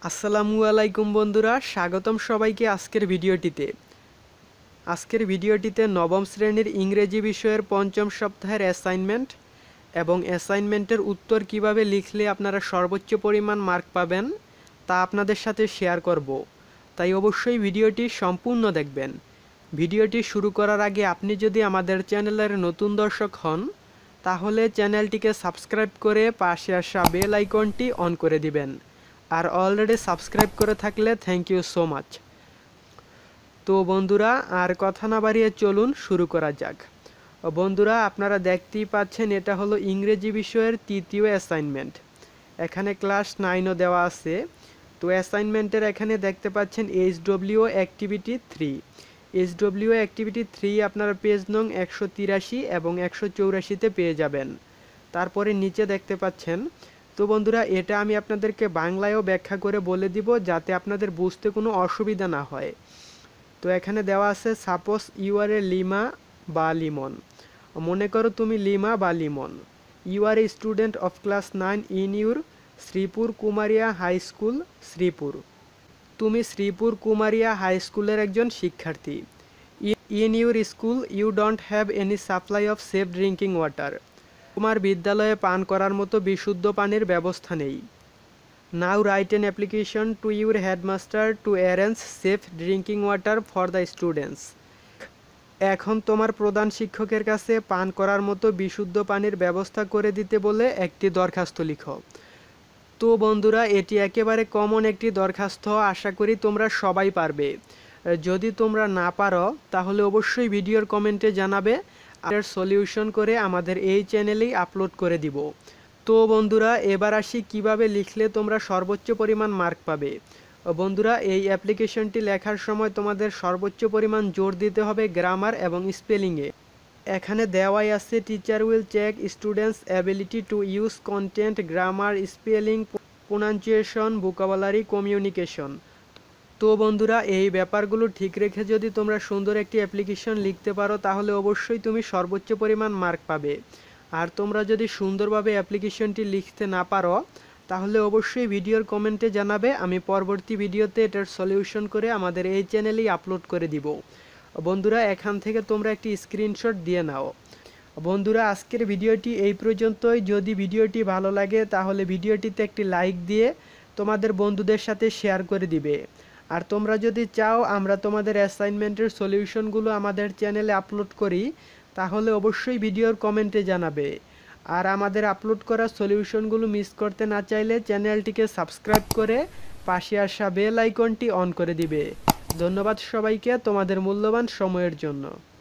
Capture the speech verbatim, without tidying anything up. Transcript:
আসসালামু আলাইকুম বন্ধুরা, স্বাগতম সবাইকে আজকের ভিডিওটিতে। আজকের ভিডিওটিতে নবম শ্রেণীর ইংরেজি বিষয়ের পঞ্চম সপ্তাহের অ্যাসাইনমেন্ট এবং অ্যাসাইনমেন্টের উত্তর কিভাবে লিখলে আপনারা সর্বোচ্চ পরিমাণ মার্ক পাবেন তা আপনাদের সাথে শেয়ার করব। তাই অবশ্যই ভিডিওটি সম্পূর্ণ দেখবেন। ভিডিওটি শুরু করার আগে আপনি যদি আমাদের চ্যানেলের নতুন দর্শক হন তাহলে চ্যানেলটিকে সাবস্ক্রাইব করে পাশে আসা বেল আইকনটি অন করে দিবেন। আর অলরেডি সাবস্ক্রাইব করে থাকলে থ্যাংক ইউ সো মাচ। তো বন্ধুরা, আর কথা না বাড়িয়ে চলুন শুরু করা যাক। বন্ধুরা, আপনারা দেখতেই পাচ্ছেন এটা হলো ইংরেজি বিষয়ের তৃতীয় অ্যাসাইনমেন্ট। এখানে ক্লাস নাইনও দেওয়া আছে। তো অ্যাসাইনমেন্টের এখানে দেখতে পাচ্ছেন H W activity three. H W activity three আপনারা পেজ নং একশো তিরাশি এবং একশো চৌরাশিতে পেয়ে যাবেন। তারপরে নিচে দেখতে পাচ্ছেন। তো বন্ধুরা, এটা আমি আপনাদেরকে বাংলায়ও ব্যাখ্যা করে বলে দিব যাতে আপনাদের বুঝতে কোনো অসুবিধা না হয়। তো এখানে দেওয়া আছে, suppose you are a Lima বা লিমন। মনে করো তুমি লিমা বা Limon. You are a student of class nine in your Sreepur Kumaria high school, Sreepur. তুমি শ্রীপুর কুমারিয়া হাই স্কুলের একজন শিক্ষার্থী। In your school you don't have any supply of safe drinking water. তোমার বিদ্যালয়ে পান করার মতো বিশুদ্ধ পানির ব্যবস্থা নেই। Now write an application to your headmaster to arrange safe drinking water for the students. এখন তোমার প্রধান শিক্ষকের কাছে পান করার মতো বিশুদ্ধ পানির ব্যবস্থা করে দিতে বলে একটি দরখাস্ত লিখো। তো বন্ধুরা, এটি একেবারে কমন একটি দরখাস্ত, আশা করি তোমরা সবাই পারবে। যদি তোমরা না পারো তাহলে অবশ্যই ভিডিওর কমেন্টে জানাবে, আর সলিউশন করে আমাদের এই চ্যানেলেই আপলোড করে দিব। তো বন্ধুরা, এবার আসি কিভাবে লিখলে তোমরা সর্বোচ্চ পরিমাণ মার্ক পাবে। বন্ধুরা, এই অ্যাপ্লিকেশনটি লেখার সময় তোমাদের সর্বোচ্চ পরিমাণ জোর দিতে হবে গ্রামার এবং স্পেলিংয়ে। এখানে দেওয়াই আছে, teacher will check students ability to use content, grammar, spelling, pronunciation, vocabulary, communication. তো বন্ধুরা, এই ব্যাপারগুলো ঠিক রেখে যদি তোমরা সুন্দর একটি অ্যাপ্লিকেশন লিখতে পারো তাহলে অবশ্যই তুমি সর্বোচ্চ পরিমাণ মার্ক পাবে। আর তোমরা যদি সুন্দরভাবে অ্যাপ্লিকেশনটি লিখতে না পারো তাহলে অবশ্যই ভিডিওর কমেন্টে জানাবে, আমি পরবর্তী ভিডিওতে এটার সলিউশন করে আমাদের এই চ্যানেলেই আপলোড করে দিব। বন্ধুরা, এখান থেকে তোমরা একটি স্ক্রিনশট দিয়ে নাও। বন্ধুরা, আজকের ভিডিওটি এই পর্যন্তই। যদি ভিডিওটি ভালো লাগে তাহলে ভিডিওটিতে একটি লাইক দিয়ে তোমাদের বন্ধুদের সাথে শেয়ার করে দিবে। আর তোমরা যদি চাও আমরা তোমাদের অ্যাসাইনমেন্টের সলিউশনগুলো আমাদের চ্যানেলে আপলোড করি তাহলে অবশ্যই ভিডিওর কমেন্টে জানাবে। আর আমাদের আপলোড করা সলিউশনগুলো মিস করতে না চাইলে চ্যানেলটিকে সাবস্ক্রাইব করে পাশে আসা বেল আইকনটি অন করে দিবে। ধন্যবাদ সবাইকে তোমাদের মূল্যবান সময়ের জন্য।